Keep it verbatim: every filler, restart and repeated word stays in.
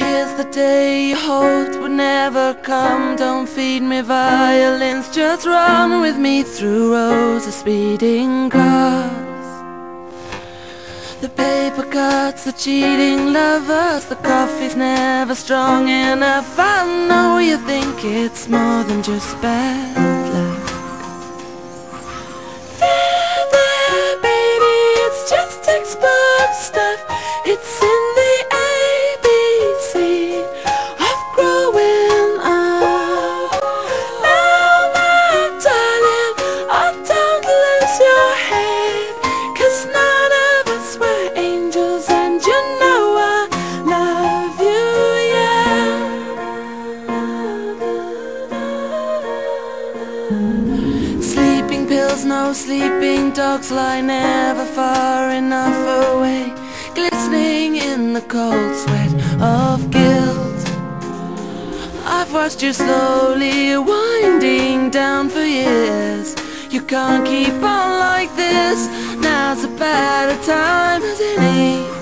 Here's the day you hoped would never come. Don't feed me violins, just run with me through rows of speeding cars. The paper cuts, the cheating lovers, the coffee's never strong enough. I know you think it's more than just bad luck. There, there, baby, it's just textbook stuff. It's in the A B C of growing up. Now, my darling, oh, don't lose your head, 'cause none of us were angels, and you know I love you, yeah. Sleeping pills, no sleeping dogs lie never far enough away, glistening in the cold sweat of guilt. I've watched you slowly winding down for years. You can't keep on like this. Now's a better time as any.